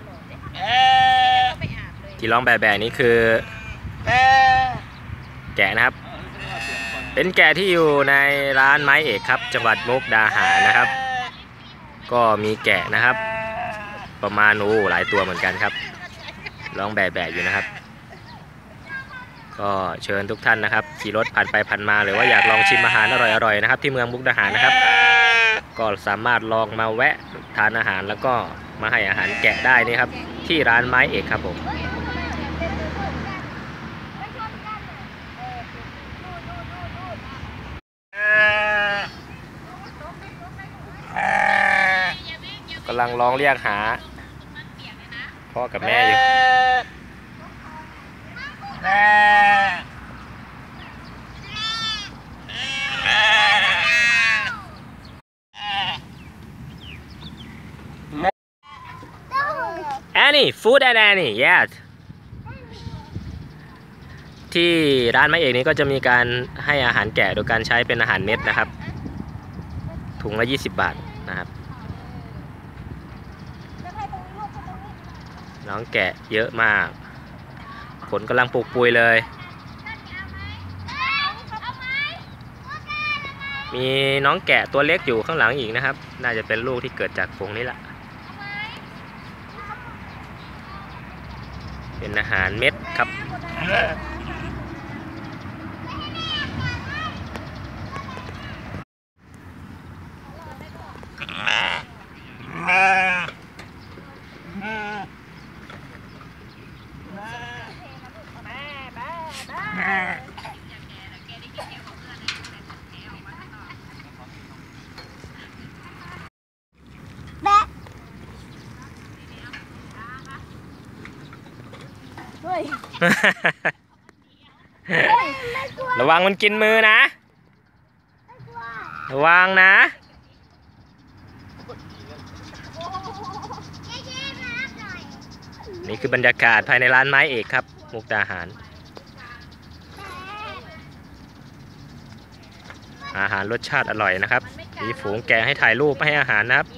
ที่ร้องแบบนี้คือแกะนะครับเป็นแกะที่อยู่ในร้านไม้เอกครับจังหวัดมุกดาหารนะครับก็มีแกะนะครับประมาณหลายตัวเหมือนกันครับร้องแบบอยู่นะครับก็เชิญทุกท่านนะครับขี่รถผ่านไปผ่านมาหรือว่าอยากลองชิมอาหารอร่อยๆนะครับที่เมืองมุกดาหารนะครับก็สามารถลองมาแวะทานอาหารแล้วก็มาให้อาหารแกะได้นี่ครับที่ร้านไม้เอกครับผมกำลังร้องเรียกหาพ่อกับแม่อยู่Annie food and Annie yes ที่ร้านไม้เอกนี้ก็จะมีการให้อาหารแกะโดยการใช้เป็นอาหารเม็ดนะครับถุงละ20 บาทนะครับน้องแกะเยอะมากผลกำลังปลูกปุยเลยมีน้องแกะตัวเล็กอยู่ข้างหลังอีกนะครับน่าจะเป็นลูกที่เกิดจากฝูงนี้แหละเป็นอาหารเม็ดครับระวังมันกินมือนะระวังนะนี่คือบรรยากาศภายในร้านไม้เอกครับมุกดาหารอาหารรสชาติอร่อยนะครับมีฝูงแกะให้ถ่ายรูปให้อาหารนะครับ